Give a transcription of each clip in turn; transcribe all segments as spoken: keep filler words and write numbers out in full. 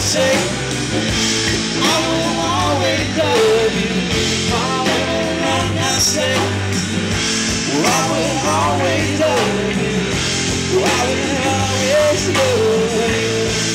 say, I will always love you. All along I say, I will always love you. I will always love you.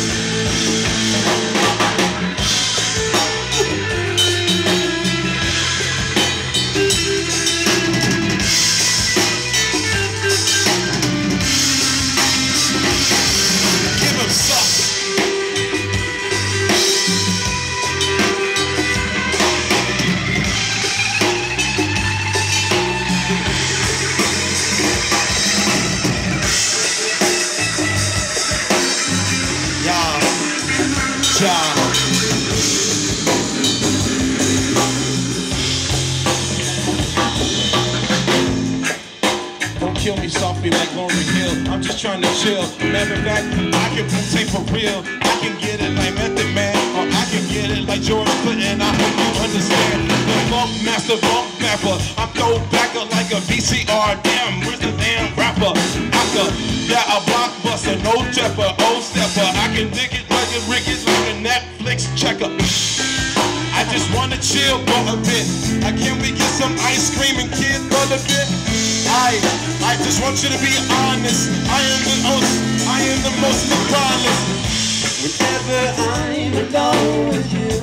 Don't kill me softly like Lauryn Hill. I'm just trying to chill. Matter of fact, I can say for real. I can get it like Method Man, or I can get it like George Clinton. I hope you understand. The funk master, funk rapper. I'm throwbacker like a V C R. Damn, where's the damn rapper? After that, a blockbuster, no trapper, old stepper. I can dig it like a Ricketts, like a Netflix checker. I just wanna chill for a bit. Uh, can we get some ice cream and kids for a bit? I, I just want you to be honest. I am the most, I am the most regardless. Whenever I'm alone with you,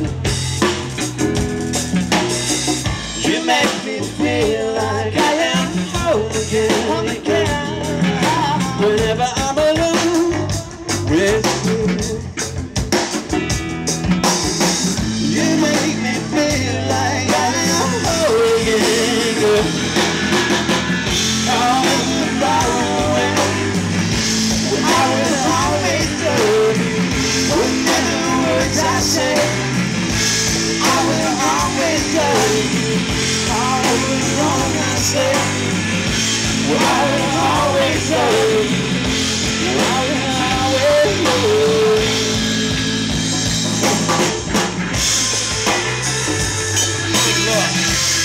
you make me feel like I am whole again. Whenever I'm alone with you, you make me feel like I am whole again, girl. All far away, I will always love you. Whatever words I say, I will always love you. All wrong I say, I will always love you. I will always love you. Big love.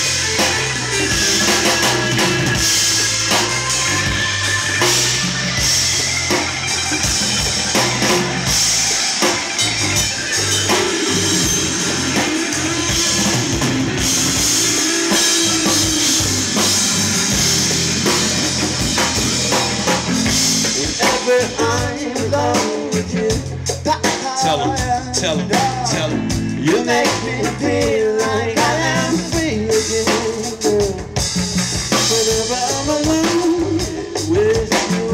I'm alone with you. Tell him, tell him, tell him. You make me feel like I am free again. Whenever I'm alone with you,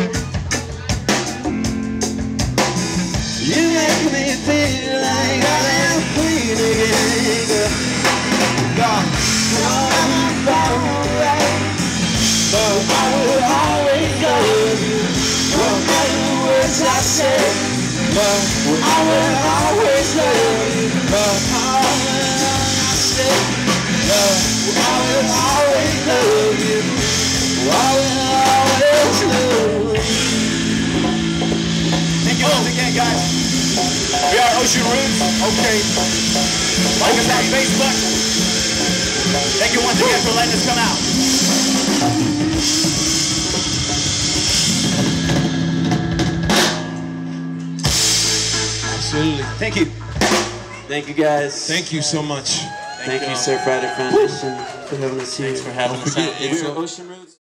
you make me feel like I am free again. God, I'm far away, but I will always love you. Whatever words I say, but I will always love you. But all I say, but I will always love you. I will always love you. Thank you once again, guys. We are Ocean Roots. Okay. Like us on Facebook. Thank you once again for letting us come out. Absolutely. Thank you. Thank you, guys. Thank you so much. Thank, Thank you, Surfrider Foundation, for having us here. Thanks for having us out. It's Ocean Roots.